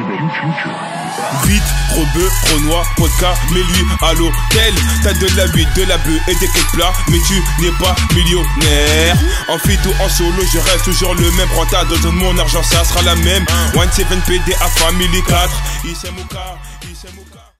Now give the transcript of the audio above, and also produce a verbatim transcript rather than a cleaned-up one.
Vite, trop bœuf, trop noir, vodka, mais lui à l'hôtel. T'as de la huile, de la bœuf et des quelques plats, mais tu n'es pas millionnaire. En feat ou en solo, je reste toujours le même. Prends ta dose de mon argent, ça sera la même. One seven P D A Family quatre, Issey Mouka, Issey Mouka.